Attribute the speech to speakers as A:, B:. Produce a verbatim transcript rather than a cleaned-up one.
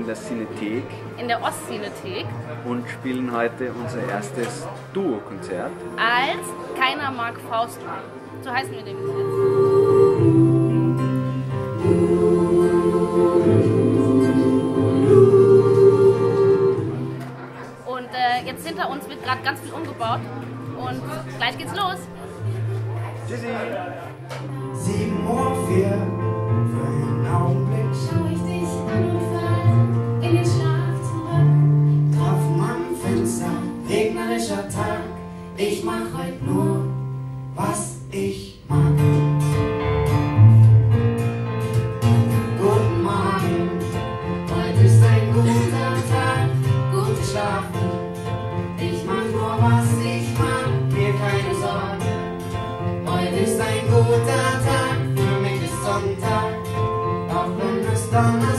A: in der Cinethek.
B: In der Ostcinethek.
A: Und spielen heute unser erstes Duo-Konzert.
B: Als Keiner mag Faust. So heißen wir nämlich jetzt. Und äh, jetzt hinter uns wird gerade ganz viel umgebaut. Und gleich geht's los.
A: Tschüssi!
C: sieben Uhr vier, für einen Augenblick
D: schau ich dich an und fall in den Schlaf zurück.
C: Tropfen am Fenster, regnerischer Tag. Ich mach heute nur, was ich mag. Guten Morgen, heute ist ein guter Tag. Gut geschlafen, ich mach nur, was ich mag. Mir keine Sorgen, heute ist ein guter Tag. Für mich ist Sonntag, auch wenn es Donnerstag ist.